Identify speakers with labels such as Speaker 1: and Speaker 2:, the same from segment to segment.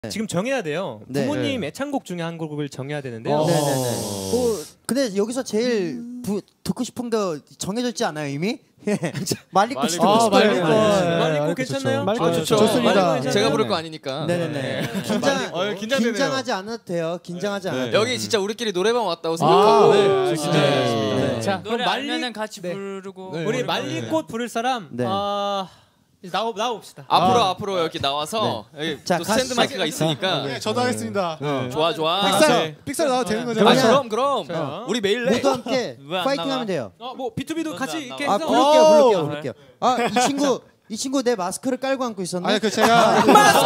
Speaker 1: 지금 정해야 돼요.
Speaker 2: 네.
Speaker 1: 부모님 애창곡 중에 한 곡을 정해야 되는데요.
Speaker 2: 네네네. 근데 여기서 제일 듣고 싶은 거 정해져 있지 않아요 이미? 말리꽃 듣고 싶어요.
Speaker 1: 말리꽃 괜찮나요?
Speaker 3: 말리꽃
Speaker 1: 좋죠.
Speaker 3: 좋습니다.
Speaker 4: 제가 부를 거 아니니까.
Speaker 2: 네네네. 긴장하지 않아도 돼요. 긴장하지 않아도.
Speaker 4: 여기 진짜 우리끼리 노래방 왔다고 생각하고.
Speaker 3: 네.
Speaker 1: 자,
Speaker 5: 노래
Speaker 1: 그럼
Speaker 5: 알면은 같이 부르고.
Speaker 1: 우리 말리꽃 부를 사람
Speaker 2: 네.
Speaker 1: 나옵시다.
Speaker 4: 앞으로 여기 나와서 여기
Speaker 2: 자,
Speaker 4: 또 스탠드 마이크가 있으니까.
Speaker 3: 네, 저도 하겠습니다.
Speaker 4: 좋아.
Speaker 3: 픽셀 나와도 되는 거죠?
Speaker 4: 그럼. 우리 매일 내.
Speaker 2: 모두 함께 파이팅하면 돼요.
Speaker 1: 뭐 B2B도 같이 이렇게 해서
Speaker 2: 부를게요. 이 친구 내 마스크를 깔고 앉고 있었네.
Speaker 3: 아니 그 제가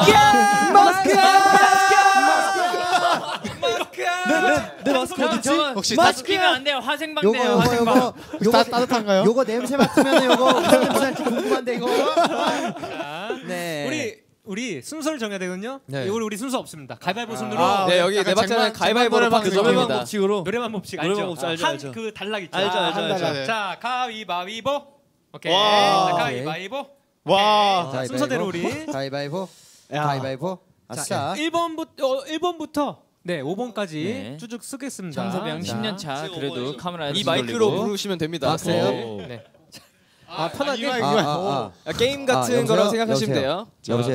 Speaker 2: 내 마스크 어딨지?
Speaker 3: 혹시
Speaker 5: 마스크 끼면 안 돼요. 화생방 돼요. 화생방.
Speaker 2: 요거
Speaker 3: 따뜻한가요?
Speaker 2: 요거 냄새 맡으면 요거 무슨 냄새 날지 궁금한데 이거. 네.
Speaker 1: 우리 순서를 정해야 되거든요.
Speaker 4: 네.
Speaker 1: 우리 순서 없습니다. 가위바위보 순으로.
Speaker 4: 네, 여기 네 박자는 가위바위보로 바꾸입니다.
Speaker 1: 노래방 법칙 알죠? 한 그 달락 있죠.
Speaker 3: 알죠.
Speaker 1: 자, 가위바위보. 오케이.
Speaker 3: 와.
Speaker 1: 자, 가위바위보.
Speaker 3: 와.
Speaker 1: 자, 순서대로 우리.
Speaker 2: 가위바위보. 아싸.
Speaker 1: 자, 1번부터 네, 5번까지
Speaker 5: 네.
Speaker 1: 쭉쭉 쓰겠습니다.
Speaker 5: 청소병 10년 차 그래도 카메라
Speaker 4: 이 마이크로 부르시면 됩니다.
Speaker 2: 아, 그래요?
Speaker 1: 네.
Speaker 3: 편하게.
Speaker 4: 게임 같은 거라고 생각하시면 돼요.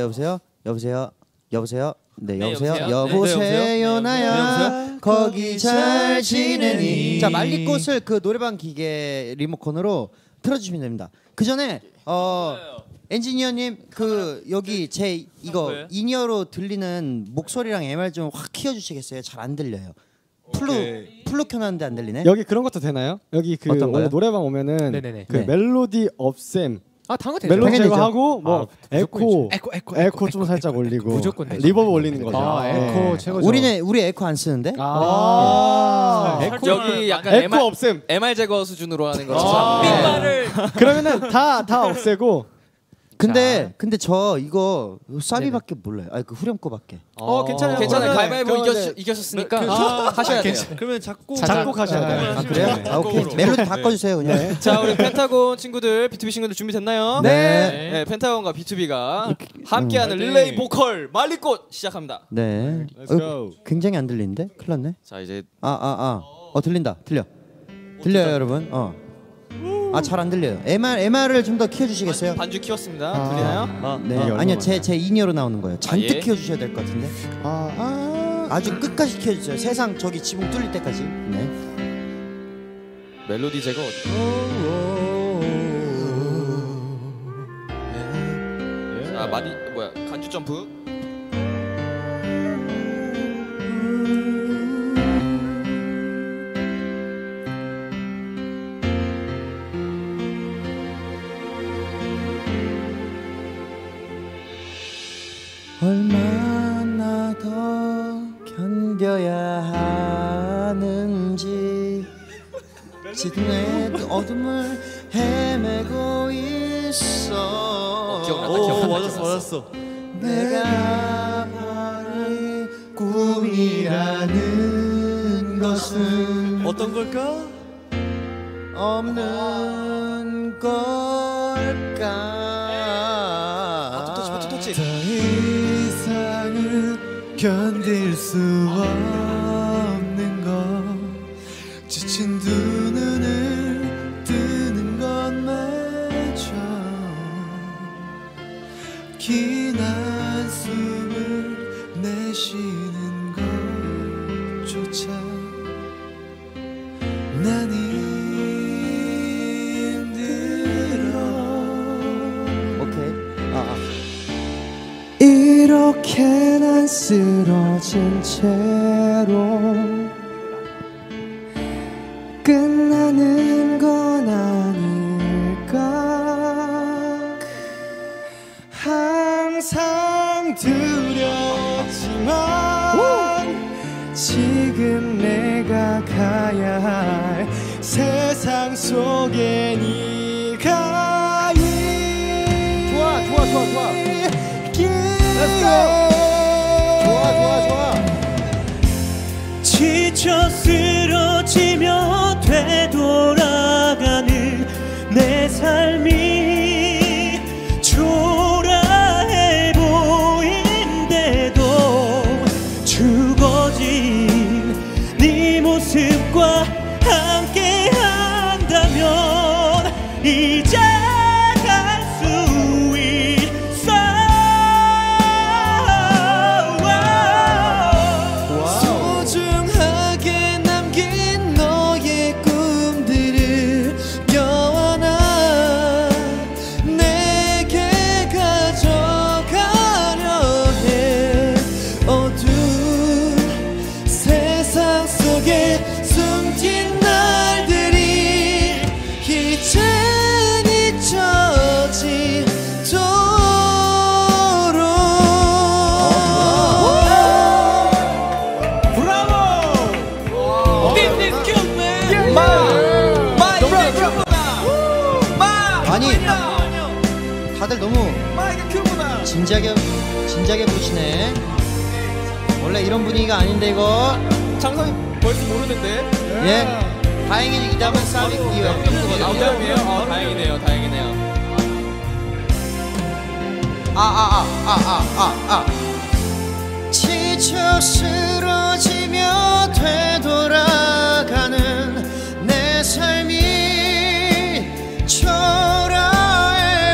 Speaker 2: 여보세요. 네,
Speaker 5: 네,
Speaker 2: 여보세요.
Speaker 5: 여보세요?
Speaker 2: 여보세요, 나야.
Speaker 3: 여보세요?
Speaker 2: 거기 잘 지내니. 자, 말리꽃을 그 노래방 기계 리모컨으로 틀어주시면 됩니다. 그 전에 엔지니어님 그 여기 제 이거
Speaker 5: 뭐예요?
Speaker 2: 인이어로 들리는 목소리랑 MR 좀 확 키워주시겠어요? 잘 안 들려요. 플루 켜놨는데 안 들리네.
Speaker 6: 여기 그런 것도 되나요? 여기 그
Speaker 2: 어떤 거요?
Speaker 6: 원래 노래방 오면은
Speaker 1: 네네네.
Speaker 6: 그
Speaker 2: 네.
Speaker 6: 멜로디 업셈
Speaker 1: 당연히 되죠.
Speaker 6: 멜로디
Speaker 2: 당연히
Speaker 6: 제거하고 뭐
Speaker 1: 무조건
Speaker 6: 에코 좀 살짝 올리고
Speaker 1: 무조건 되죠.
Speaker 6: 리버브 올리는 거죠.
Speaker 1: 에코
Speaker 6: 네.
Speaker 1: 최고죠.
Speaker 2: 우리 에코 안 쓰는데?
Speaker 4: 여기 약간
Speaker 6: 에코 업셈.
Speaker 4: MR 제거 수준으로 하는 거죠.
Speaker 5: 빈발을
Speaker 6: 그러면은 다 없애고.
Speaker 2: 근데 저 이거 사비밖에 몰라요. 아니 그 후렴 거밖에.
Speaker 1: 괜찮아요.
Speaker 4: 괜찮아요. 가위바위보
Speaker 6: 그러면
Speaker 4: 이겼으니까 하셔야 돼요.
Speaker 6: 그러면 작곡하셔야 돼요.
Speaker 2: 아 그래요? 아 오케이. 멜로디 바꿔주세요 그냥.
Speaker 4: 자, 우리 펜타곤 친구들, B2B 친구들 준비됐나요? 네, 펜타곤과 B2B가 함께하는 릴레이 보컬 말리꽃 시작합니다.
Speaker 2: 네.
Speaker 6: Let's go.
Speaker 2: 굉장히 안 들리는데? 큰일 났네.
Speaker 4: 자, 이제
Speaker 2: 들린다. 들려요 여러분. 잘 안 들려요. MR을 좀 더 키워주시겠어요?
Speaker 4: 반주 키웠습니다. 들리나요?
Speaker 2: 네.
Speaker 6: 이게
Speaker 2: 아니요
Speaker 6: 얼마나
Speaker 2: 제 인이어로 나오는 거예요. 잔뜩
Speaker 4: 예.
Speaker 2: 키워주셔야 될 것 같은데. 아주 끝까지 키워주세요. 세상 저기 지붕 뚫릴 때까지. 네.
Speaker 4: 멜로디 제거. 자, 간주 점프.
Speaker 2: 얼마나 더 견뎌야 하는지 지금의 어둠을 헤매고 있어.
Speaker 4: 기억났다.
Speaker 6: 맞았어.
Speaker 2: 내가 바른 꿈이라는 것은
Speaker 6: 어떤 걸까?
Speaker 2: 없는 걸까?
Speaker 4: 터치.
Speaker 6: 더 이상은 견딜 수 없는 것 지친 두 눈을 뜨는 것마저 긴 한숨을 내쉬는 것조차 난 힘들어.
Speaker 2: 오케이.
Speaker 6: 이렇게 난 쓰러진 채로 끝나는 건 아닐까. 항상 두렵지만 지금 내가 가야 할 세상 속에 네가 좋아. Let's go. 좋아.
Speaker 1: 지쳐 쓰러지며 되돌아가는 내 삶이 초라해 보인대도
Speaker 2: 진지하게 보시네. 원래 이런 분위기가 아닌데 이거.
Speaker 4: 장성이 벌써 모르는데.
Speaker 2: 예. 다행히 이 다음은 싸움이 이거거든요.
Speaker 4: 다음이에요? 다행이네요. 다행이네요.
Speaker 2: 지쳐 쓰러지며 되돌아가는 내 삶이 초라해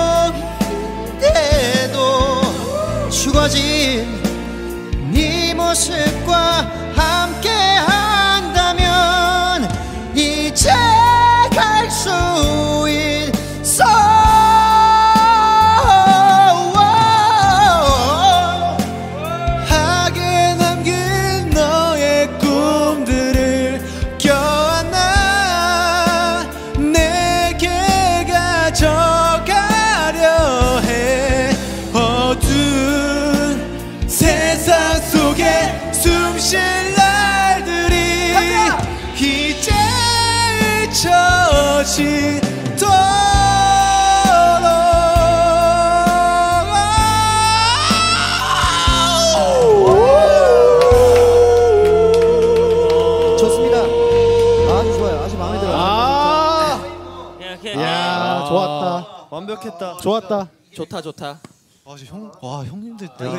Speaker 2: 보이는데도 죽어진 네 모습과 함께 한다면 이제 갈 수 있어. 하게 남긴 너의 꿈들을 껴안아 내게 가져가려 해. 어두운 세상 속에 숨쉴 날들이 이제 잊혀지도록. 좋습니다. 아주 좋아요. 아주 마음에 들어요.
Speaker 3: 야, 좋았다.
Speaker 2: 완벽했다.
Speaker 3: 좋았다.
Speaker 4: 좋다.
Speaker 3: 와, 형님들